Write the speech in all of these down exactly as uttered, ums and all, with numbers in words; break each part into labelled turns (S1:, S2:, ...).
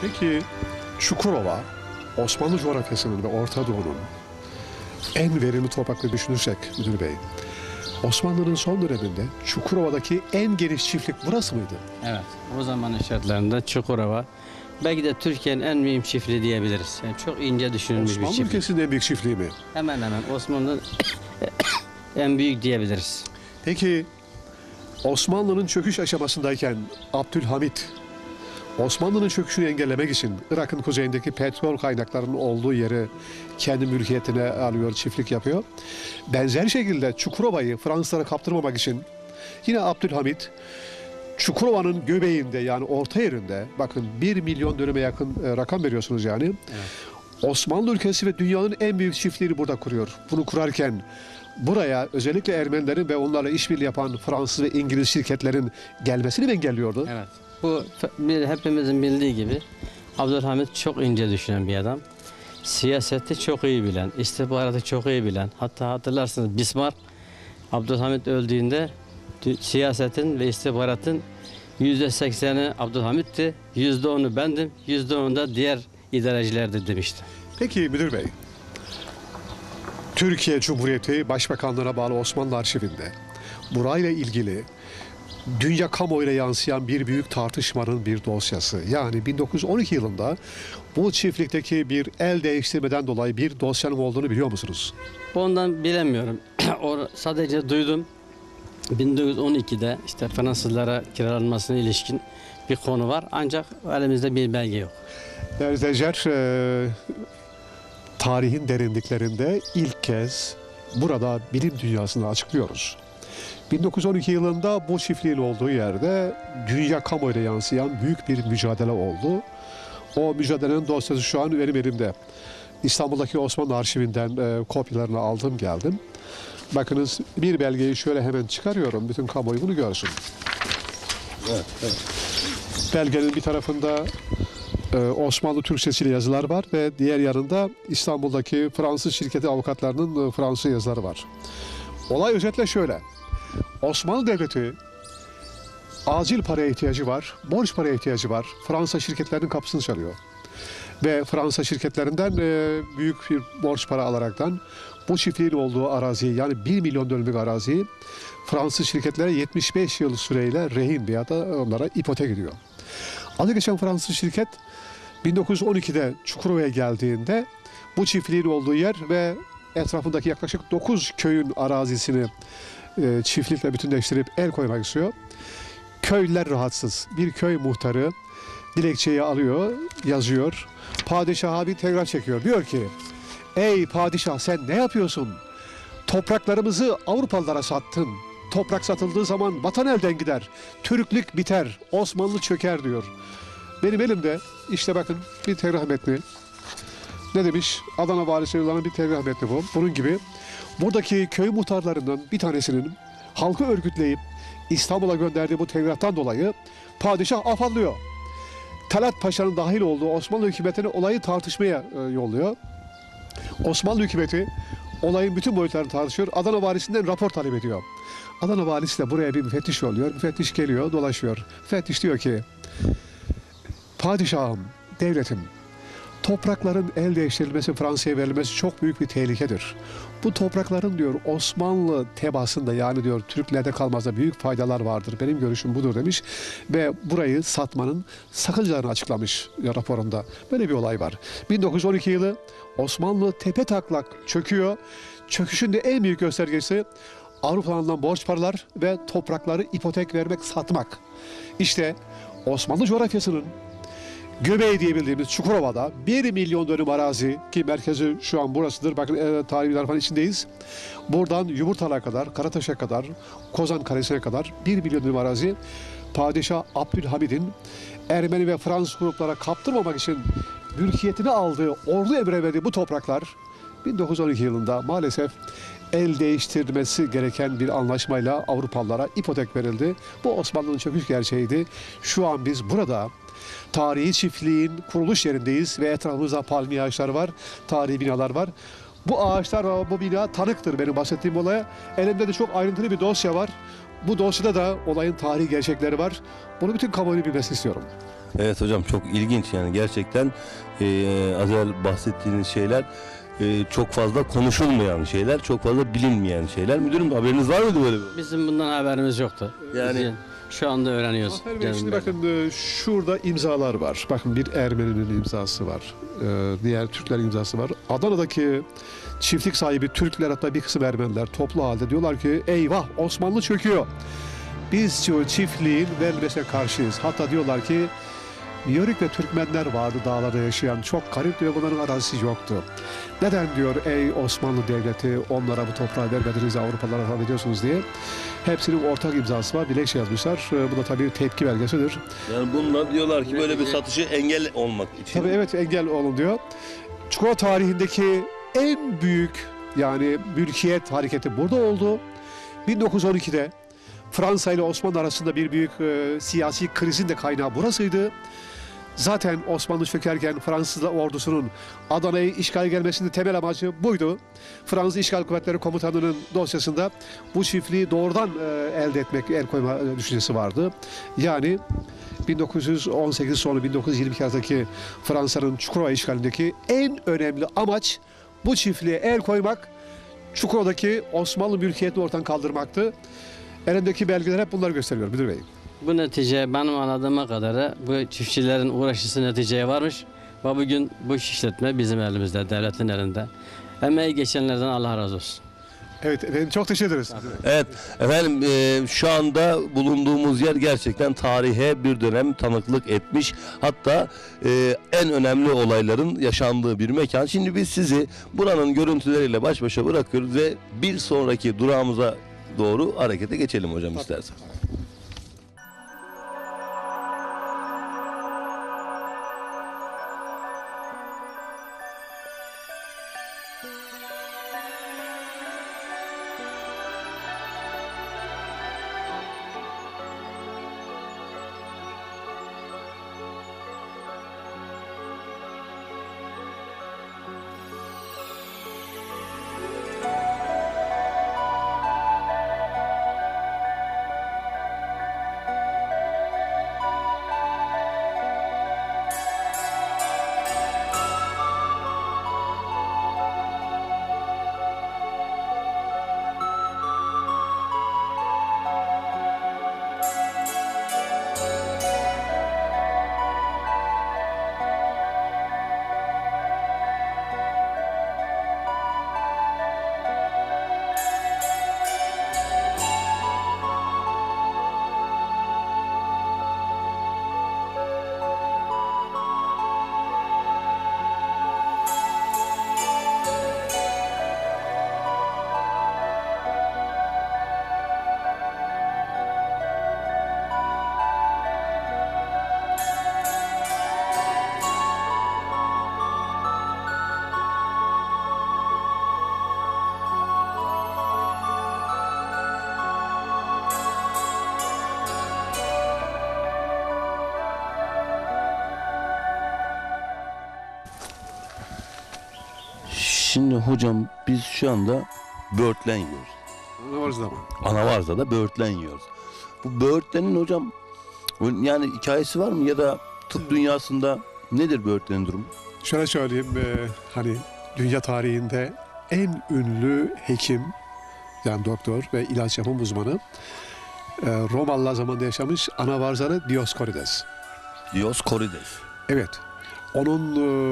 S1: Peki Çukurova, Osmanlı coğrafyasının ve Orta Doğu'nun en verimli toprakları düşünürsek müdür bey, Osmanlı'nın son döneminde Çukurova'daki en geniş çiftlik burası mıydı?
S2: Evet, o zamanın şartlarında Çukurova belki de Türkiye'nin en mühim çiftliği diyebiliriz. Yani çok ince düşünülmüş
S1: Osmanlı
S2: bir çiftlik.
S1: ülkesinin en büyük çiftliği mi?
S2: Hemen hemen Osmanlı'nın en büyük diyebiliriz.
S1: Peki Osmanlı'nın çöküş aşamasındayken Abdülhamit, Osmanlı'nın çöküşünü engellemek için Irak'ın kuzeyindeki petrol kaynaklarının olduğu yeri kendi mülkiyetine alıyor, çiftlik yapıyor. Benzer şekilde Çukurova'yı Fransızlara kaptırmamak için yine Abdülhamit Çukurova'nın göbeğinde, yani orta yerinde, bakın bir milyon dönüme yakın e, rakam veriyorsunuz yani.
S2: Evet.
S1: Osmanlı ülkesi ve dünyanın en büyük çiftliğini burada kuruyor. Bunu kurarken buraya özellikle Ermenilerin ve onlarla işbirliği yapan Fransız ve İngiliz şirketlerin gelmesini mi engelliyordu?
S2: Evet. Bu bir, hepimizin bildiği gibi Abdülhamit çok ince düşünen bir adam. Siyaseti çok iyi bilen, istihbaratı çok iyi bilen. Hatta hatırlarsınız Bismarck Abdülhamit öldüğünde siyasetin ve istihbaratın yüzde sekseni Abdülhamit'ti, yüzde onu bendim, yüzde onu da diğer idarecilerdi demişti.
S1: Peki müdür bey, Türkiye Cumhuriyeti Başbakanlığına bağlı Osmanlı Arşivinde burayla ilgili dünya kamuoyuna yansıyan bir büyük tartışmanın bir dosyası. Yani bin dokuz yüz on iki yılında bu çiftlikteki bir el değiştirmeden dolayı bir dosyanın olduğunu biliyor musunuz?
S2: Ondan bilemiyorum. O sadece duydum. bin dokuz yüz on ikide işte Fransızlara kiralanmasına ilişkin bir konu var. Ancak elimizde bir belge yok.
S1: Değerli izleyiciler, e, tarihin derinliklerinde ilk kez burada bilim dünyasını açıklıyoruz. bin dokuz yüz on iki yılında bu çiftliğin olduğu yerde dünya kamuoyuna yansıyan büyük bir mücadele oldu. O mücadelenin dosyası şu an benim elimde. İstanbul'daki Osmanlı Arşivinden e, kopyalarını aldım geldim. Bakınız, bir belgeyi şöyle hemen çıkarıyorum. Bütün kamuoyu bunu görsün. Evet, evet. Belgenin bir tarafında e, Osmanlı Türkçesiyle yazılar var ve diğer yanında İstanbul'daki Fransız şirketi avukatlarının e, Fransız yazıları var. Olay özetle şöyle. Osmanlı Devleti acil paraya ihtiyacı var, borç paraya ihtiyacı var. Fransa şirketlerinin kapısını çalıyor. Ve Fransa şirketlerinden e, büyük bir borç para alaraktan bu çiftliğin olduğu araziyi, yani bir milyon dönümlük araziyi Fransız şirketlere yetmiş beş yıl süreyle rehin veya da onlara ipotek ediyor. Adı geçen Fransız şirket bin dokuz yüz on ikide Çukurova'ya geldiğinde bu çiftliğin olduğu yer ve etrafındaki yaklaşık dokuz köyün arazisini e, çiftlikle bütünleştirip el koymak istiyor. Köylüler rahatsız. Bir köy muhtarı dilekçeyi alıyor, yazıyor. Padişaha bir telgraf çekiyor. Diyor ki, ey padişah, sen ne yapıyorsun? Topraklarımızı Avrupalılara sattın. Toprak satıldığı zaman vatan elden gider. Türklük biter, Osmanlı çöker diyor. Benim elimde işte bakın bir telgraf metni. Ne demiş? Adana valisi yollanan bir telgraf metni bu. Bunun gibi buradaki köy muhtarlarından bir tanesinin halkı örgütleyip İstanbul'a gönderdiği bu telgraftan dolayı padişah afallıyor. Talat Paşa'nın dahil olduğu Osmanlı hükümetine olayı tartışmaya e, yolluyor. Osmanlı hükümeti olayın bütün boyutlarını tartışıyor. Adana valisinden rapor talep ediyor. Adana valisi de buraya bir müfettiş yolluyor. Müfettiş geliyor, dolaşıyor. Müfettiş diyor ki, padişahım, devletim, toprakların el değiştirilmesi, Fransa'ya verilmesi çok büyük bir tehlikedir. Bu toprakların diyor Osmanlı tebaasında, yani diyor Türklerde kalmazda büyük faydalar vardır. Benim görüşüm budur demiş ve burayı satmanın sakıncalarını açıklamış ya, raporunda. Böyle bir olay var. bin dokuz yüz on iki yılı Osmanlı tepetaklak çöküyor. Çöküşün de en büyük göstergesi Avrupa'dan borç paralar ve toprakları ipotek vermek, satmak. İşte Osmanlı coğrafyasının göbeği diyebildiğimiz Çukurova'da bir milyon dönüm arazi, ki merkezi şu an burasıdır. Bakın e, tarihi bir tarafın içindeyiz. Buradan Yumurtalığa kadar, Karataş'a kadar, Kozan Kalesi'ne kadar bir milyon dönüm arazi Padişah Abdülhamid'in Ermeni ve Fransız gruplara kaptırmamak için mülkiyetine aldığı, ordu emre verdiği bu topraklar bin dokuz yüz on iki yılında maalesef el değiştirmesi gereken bir anlaşmayla Avrupalılara ipotek verildi. Bu Osmanlı'nın çöküş gerçeğiydi. Şu an biz burada tarihi çiftliğin kuruluş yerindeyiz ve etrafımızda palmiye ağaçları var, tarihi binalar var. Bu ağaçlar ve bu bina tanıktır benim bahsettiğim olaya. Elimde de çok ayrıntılı bir dosya var. Bu dosyada da olayın tarihi gerçekleri var. Bunu bütün kamuoyu bilmesini istiyorum.
S3: Evet hocam, çok ilginç yani gerçekten e, az evvel bahsettiğiniz şeyler e, çok fazla konuşulmayan şeyler, çok fazla bilinmeyen şeyler. Müdürüm, haberiniz var mıydı böyle bir?
S2: Bizim bundan haberimiz yoktu.
S3: Yani-
S2: Biz şu anda öğreniyoruz.
S1: Zafer Bey, şimdi
S2: Canım
S1: bakın e, şurada imzalar var. Bakın bir Ermeni'nin imzası var. E, Diğer Türklerin imzası var. Adana'daki çiftlik sahibi Türkler, hatta bir kısım Ermeniler toplu halde diyorlar ki eyvah, Osmanlı çöküyor. Biz diyor çiftliğin verilmesine karşıyız. Hatta diyorlar ki Yörük ve Türkmenler vardı dağlarda yaşayan, çok garip diyor, bunların arazisi yoktu. Neden diyor ey Osmanlı Devleti onlara bu toprağı vermediniz, Avrupalılara falan ediyorsunuz diye. Hepsinin ortak imzası var, dilekçe yazmışlar. E, Bu da tabii tepki belgesidir.
S3: Yani bununla diyorlar ki böyle bir satışı engel olmak için.
S1: Tabii evet, engel olun diyor. Çukurova tarihindeki en büyük yani mülkiyet hareketi burada oldu. bin dokuz yüz on ikide Fransa ile Osmanlı arasında bir büyük e, siyasi krizin de kaynağı burasıydı. Zaten Osmanlı çökerken Fransız ordusunun Adana'yı işgal gelmesinin temel amacı buydu. Fransız İşgal Kuvvetleri Komutanı'nın dosyasında bu çiftliği doğrudan e, elde etmek, el koyma e, düşüncesi vardı. Yani bin dokuz yüz on sekiz sonu bin dokuz yüz yirmi iki arasındaki Fransa'nın Çukurova işgalindeki en önemli amaç bu çiftliğe el koymak, Çukurova'daki Osmanlı mülkiyetini ortadan kaldırmaktı. Elimdeki belgeler hep bunları gösteriyor müdür bey.
S2: Bu netice benim anladığıma kadarı bu çiftçilerin uğraşısı neticeye varmış. Ve bugün bu işletme bizim elimizde, devletin elinde. Emeği geçenlerden Allah razı olsun.
S1: Evet efendim, çok teşekkür ederiz.
S3: Evet efendim, e, şu anda bulunduğumuz yer gerçekten tarihe bir dönem tanıklık etmiş. Hatta e, en önemli olayların yaşandığı bir mekan. Şimdi biz sizi buranın görüntüleriyle baş başa bırakıyoruz ve bir sonraki durağımıza doğru harekete geçelim hocam istersen. Şimdi hocam biz şu anda böğürtlen yiyoruz.
S1: Varız ama.
S3: Anavarza'da böğürtlen yiyoruz. Bu böğürtlenin hocam yani hikayesi var mı ya da tıp dünyasında nedir böğürtlenin durumu?
S1: Şöyle söyleyeyim, e, hani dünya tarihinde en ünlü hekim, yani doktor ve ilaç yapım uzmanı e, Romalılar zamanında yaşamış Anavarzalı Dioskorides.
S3: Dioskorides.
S1: Evet, onun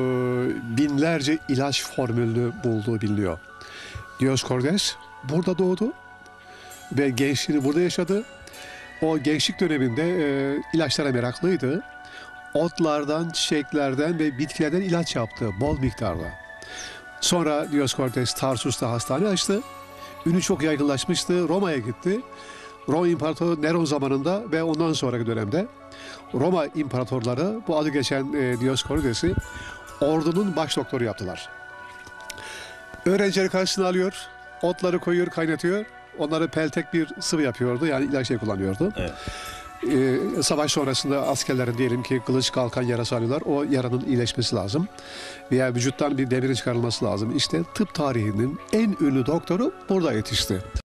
S1: e, binlerce ilaç formülünü bulduğu biliniyor. Dioskorides burada doğdu ve gençliğini burada yaşadı. O gençlik döneminde e, ilaçlara meraklıydı. Otlardan, çiçeklerden ve bitkilerden ilaç yaptı bol miktarda. Sonra Dioskorides Tarsus'ta hastane açtı. Ünü çok yaygınlaşmıştı. Roma'ya gitti. Roma İmparatoru Neron zamanında ve ondan sonraki dönemde Roma imparatorları bu adı geçen e, Dioskorides'i ordunun baş doktoru yaptılar. Öğrencileri karşısına alıyor, otları koyuyor, kaynatıyor. Onları peltek bir sıvı yapıyordu, yani ilaç şey kullanıyordu.
S3: Evet.
S1: Ee, savaş sonrasında askerlerin diyelim ki kılıç kalkan yarası alıyorlar. O yaranın iyileşmesi lazım. Veya vücuttan bir demirin çıkarılması lazım. İşte tıp tarihinin en ünlü doktoru burada yetişti.